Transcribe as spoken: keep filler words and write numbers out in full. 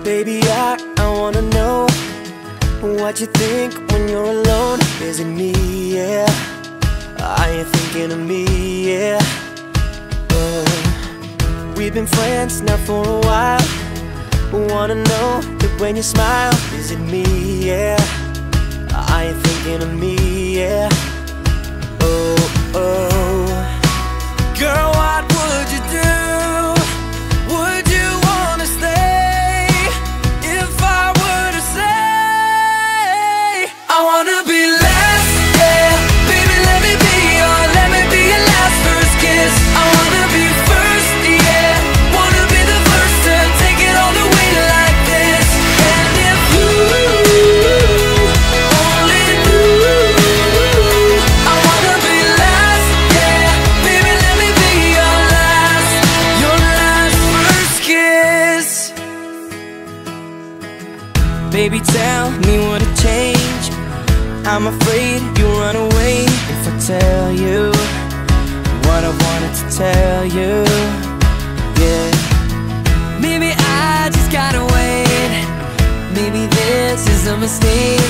Baby, I, I wanna know what you think when you're alone. Is it me, yeah? Are you thinking of me, yeah? uh, We've been friends now for a while. Wanna know that when you smile, is it me, yeah? Are you thinking of me, yeah? Oh, oh. Girl, what would you do? Would you wanna stay if I were to say I wanna be last, yeah? Baby, let me be your, let me be your last first kiss. I wanna be first, yeah. Wanna be the first to take it all the way like this. And if you only knew, I wanna be last, yeah. Baby, let me be your last, your last first kiss. Baby, tell me what it changed. I'm afraid you'll run away if I tell you what I wanted to tell you, yeah. Maybe I just gotta wait. Maybe this is a mistake.